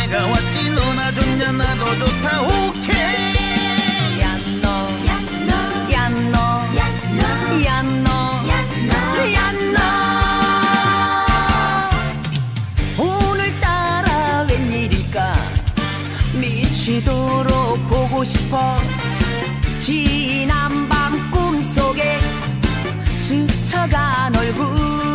내가 왔지. 너나 좋냐 나도 좋다. 오케이. 얀노 얀노 얀노 얀노 얀노 얀노. 오늘따라 웬일일까 미치도록 보고 싶어. 지난 밤 꿈속에 스쳐간 얼굴.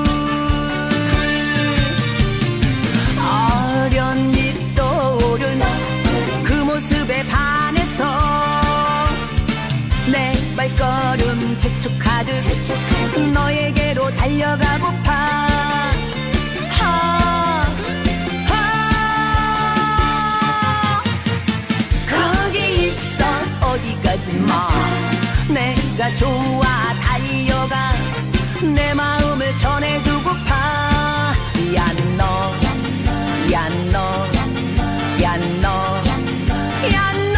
어련히 떠오른 그 모습에 반해서 내 발걸음 재촉하듯 너에게로 달려가고파. 거기 있어 어디까지 마. 내가 좋아 달려가 내 마음을 전해주고파. 얀노 얀노 얀노 얀노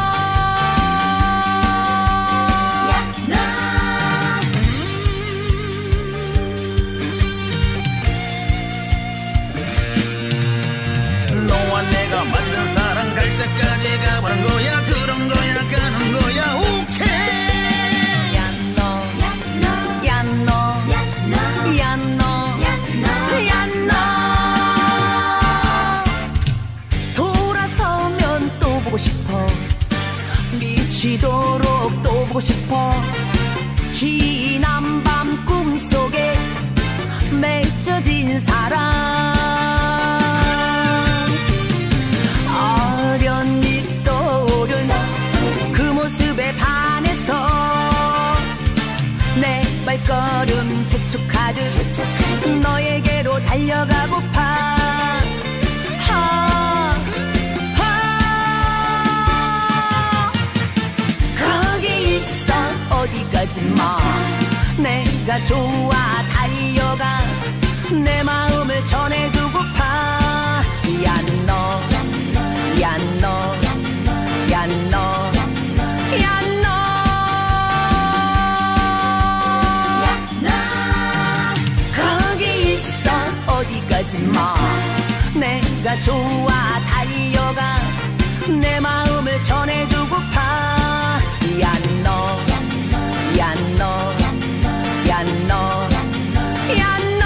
너와 내가 맞는 사랑 갈 때까지 가보는 거야. 그런 거야 가는 거야. 오케이. 얀노 얀노 얀노 얀노. 돌아서면 또 보고 싶어. 미치도록 또 보고 싶어. 지난 밤 꿈속에 맺혀진 사랑. 어련히 떠오른 그 모습에 반해서 내 발걸음 재촉하듯 너에게로 달려가고파. 거기 있어 어디까지 마. 내가 좋아 달려가 내 마음을 전해주고파. 얀노 얀노 얀노 얀노 거기 있어 어디까지 마. 내가 좋아 달려가 내 마음을 전해주고파. 얀노 얀노 얀노 얀노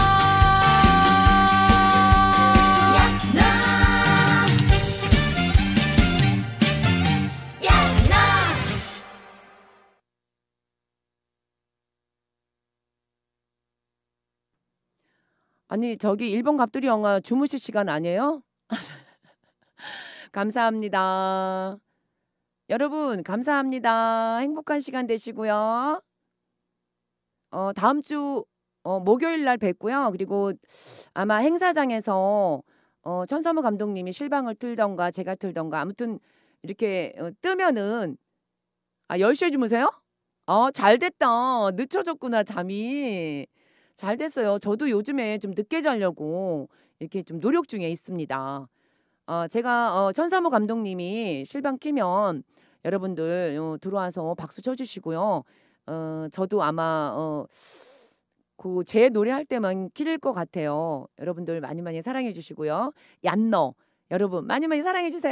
아니 저기 일본 갑돌이 영화 주무실 시간 아니에요? 감사합니다. 여러분 감사합니다. 행복한 시간 되시고요. 다음 주 목요일 날 뵙고요. 그리고 아마 행사장에서 천서무 감독님이 실방을 틀던가 제가 틀던가 아무튼 이렇게 뜨면은 10시에 주무세요? 잘 됐다. 늦춰졌구나 잠이. 잘 됐어요. 저도 요즘에 좀 늦게 자려고 이렇게 좀 노력 중에 있습니다. 제가 천사모 감독님이 실방 키면 여러분들 들어와서 박수 쳐주시고요. 저도 아마 그 제 노래 할 때만 킬 것 같아요. 여러분들 많이 많이 사랑해 주시고요. 얀너 여러분 많이 많이 사랑해 주세요.